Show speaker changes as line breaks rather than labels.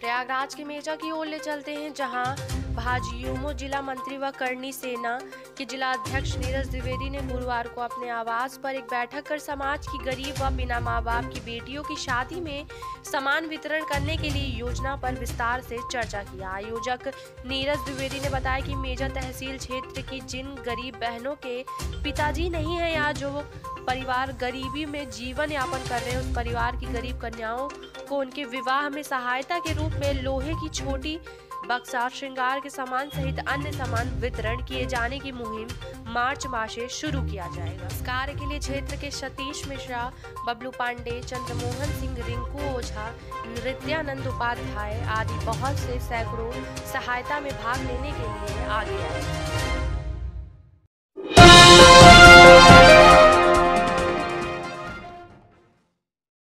प्रयागराज के मेजा की ओर ले चलते हैं, जहां भाजयूमो जिला मंत्री व करनी सेना के जिला अध्यक्ष नीरज द्विवेदी ने गुरुवार को अपने आवास पर एक बैठक कर समाज की गरीब व बिना मां बाप की बेटियों की शादी में सामान वितरण करने के लिए योजना पर विस्तार से चर्चा किया। आयोजक नीरज द्विवेदी ने बताया कि मेजा तहसील क्षेत्र की जिन गरीब बहनों के पिताजी नहीं है या जो परिवार गरीबी में जीवन यापन कर रहे हैं, उस परिवार की गरीब कन्याओं को उनके विवाह में सहायता के रूप में लोहे की छोटी बक्सा, श्रृंगार के सामान सहित अन्य सामान वितरण किए जाने की मुहिम मार्च माह से शुरू किया जाएगा। इस कार्य के लिए क्षेत्र के सतीश मिश्रा, बबलू पांडे, चंद्रमोहन सिंह, रिंकू ओझा, नृत्यानंद उपाध्याय आदि बहुत से सैकड़ों सहायता में भाग लेने के लिए आगे आए।